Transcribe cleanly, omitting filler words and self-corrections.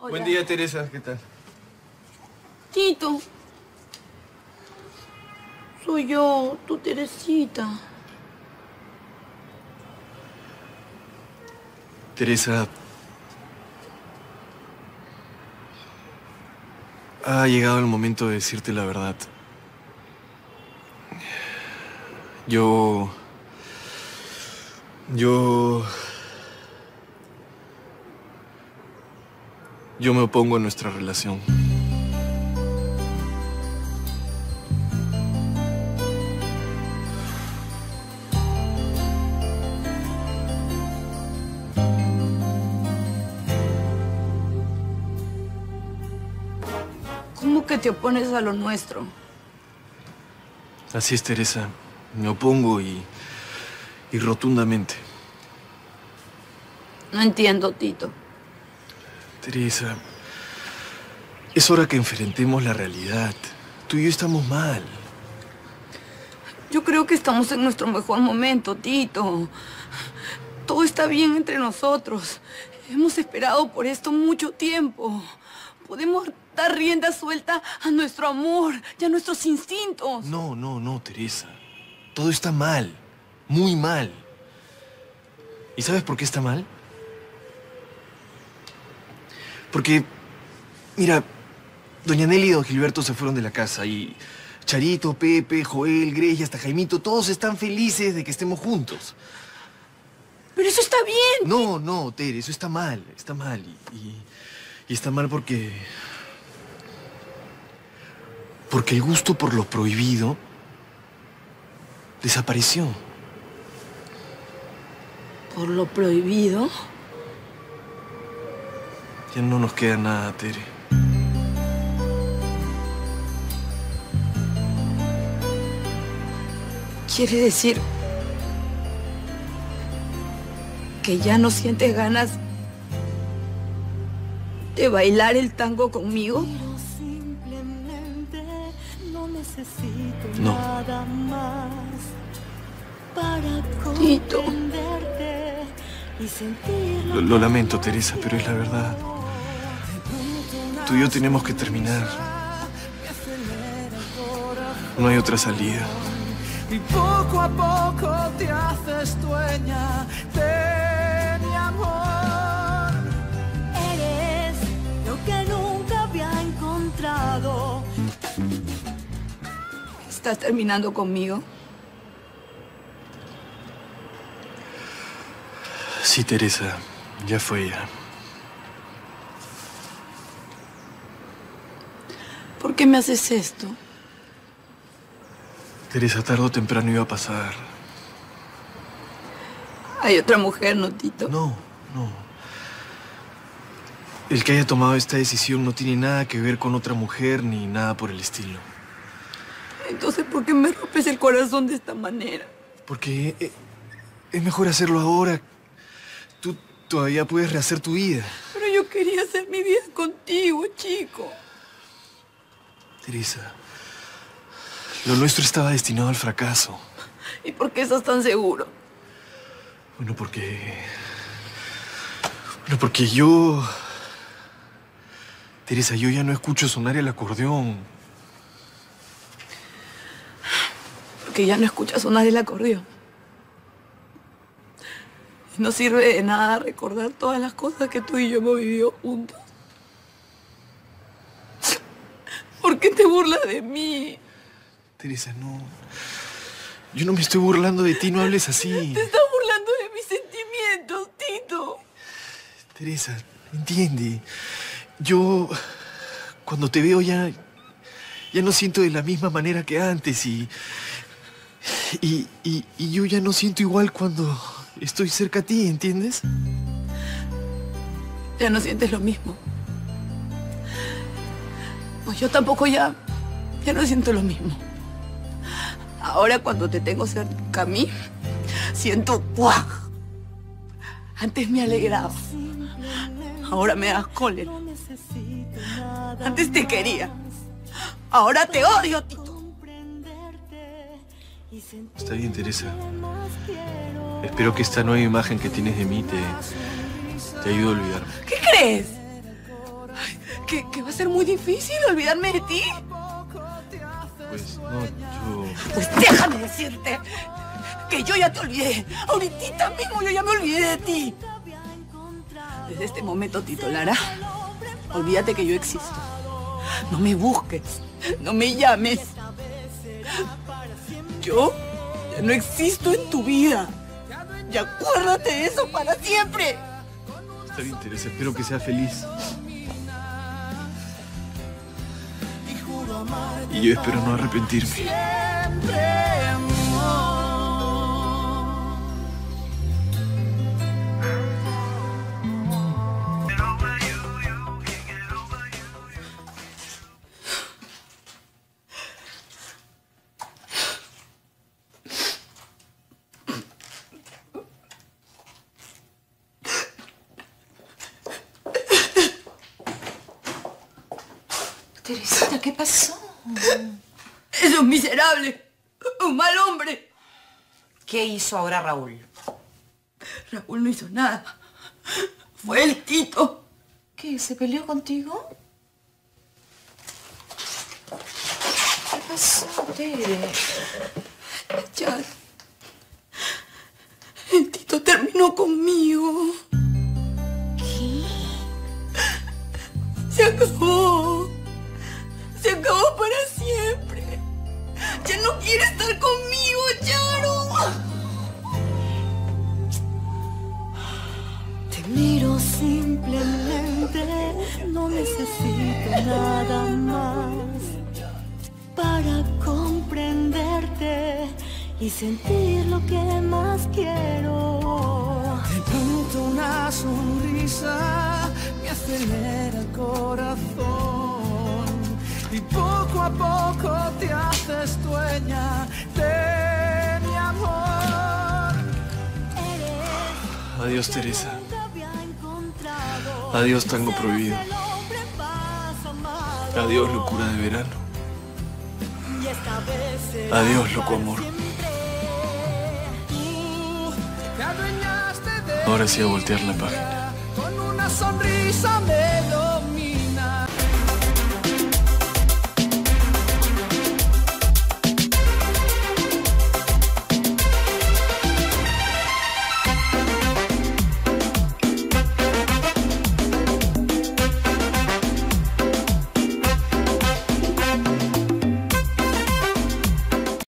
Hola. Buen día, Teresa. ¿Qué tal? Tito. Soy yo, tu Teresita. Teresa, ha llegado el momento de decirte la verdad. Yo me opongo a nuestra relación. ¿Cómo que te opones a lo nuestro? Así es, Teresa. Me opongo y rotundamente. No entiendo, Tito. Teresa, es hora que enfrentemos la realidad. Tú y yo estamos mal. Yo creo que estamos en nuestro mejor momento, Tito. Todo está bien entre nosotros. Hemos esperado por esto mucho tiempo. Podemos dar rienda suelta a nuestro amor y a nuestros instintos. No, Teresa. Todo está mal. Muy mal. ¿Y sabes por qué está mal? Porque, mira, doña Nelly y don Gilberto se fueron de la casa y Charito, Pepe, Joel, Grey y hasta Jaimito, todos están felices de que estemos juntos. Pero eso está bien. No, Tere, eso está mal. Está mal. Y está mal porque el gusto por lo prohibido desapareció. ¿Por lo prohibido? Ya no nos queda nada, Tere. ¿Quiere decir que ya no sientes ganas de bailar el tango conmigo? No. Tito. Lo lamento, Teresa, pero es la verdad. Tú y yo tenemos que terminar. No hay otra salida. Y poco a poco te haces dueña de mi amor. Eres lo que nunca había encontrado. ¿Estás terminando conmigo? Sí, Teresa, ya fue ya. ¿Por qué me haces esto? Teresa, tarde o temprano iba a pasar. Hay otra mujer, ¿no, Tito? No. El que haya tomado esta decisión no tiene nada que ver con otra mujer ni nada por el estilo. Entonces, ¿por qué me rompes el corazón de esta manera? Porque es mejor hacerlo ahora. Tú todavía puedes rehacer tu vida. Pero yo quería hacer mi vida contigo, chico. Teresa, lo nuestro estaba destinado al fracaso. ¿Y por qué estás tan seguro? Bueno, porque yo... Teresa, yo ya no escucho sonar el acordeón. Porque ya no escuchas sonar el acordeón. No sirve de nada recordar todas las cosas que tú y yo hemos vivido juntos. ¿Por qué te burlas de mí? Teresa, no. Yo no me estoy burlando de ti, no hables así. Te estás burlando de mis sentimientos, Tito. Teresa, entiende. Yo, cuando te veo ya no siento de la misma manera que antes y yo ya no siento igual cuando estoy cerca a ti, ¿entiendes? Ya no sientes lo mismo. Pues yo tampoco ya no siento lo mismo. Ahora cuando te tengo cerca a mí, siento ¡guau! Antes me alegraba. Ahora me das cólera. Antes te quería. Ahora te odio, Tito. Está bien, Teresa. Espero que esta nueva imagen que tienes de mí te ayude a olvidarme. ¿Qué crees? que va a ser muy difícil olvidarme de ti. Pues no, yo... Pues déjame decirte que yo ya te olvidé. Ahorita mismo yo ya me olvidé de ti. Desde este momento, Tito Lara, olvídate que yo existo. No me busques, no me llames. Yo ya no existo en tu vida. Y acuérdate de eso para siempre. Está bien, Teresa, espero que sea feliz. Y yo espero no arrepentirme. Teresita, ¿qué pasó? Es un miserable, un mal hombre. ¿Qué hizo ahora Raúl? Raúl no hizo nada. Fue el Tito. ¿Qué? ¿Se peleó contigo? ¿Qué pasó, Tere? Ya. El Tito terminó conmigo. ¿Qué? Se acabó. Se acabó para siempre. Ya no quiere estar conmigo, Charo. Te miro simplemente, no necesito nada más para comprenderte y sentir lo que más quiero. De pronto una sonrisa me acelera el corazón y poco a poco te haces dueña de mi amor. Adiós, Teresa. Adiós, tango prohibido. Adiós, locura de verano. Adiós, loco amor. Te adueñaste de Ahora sí a voltear la página. con una sonrisa me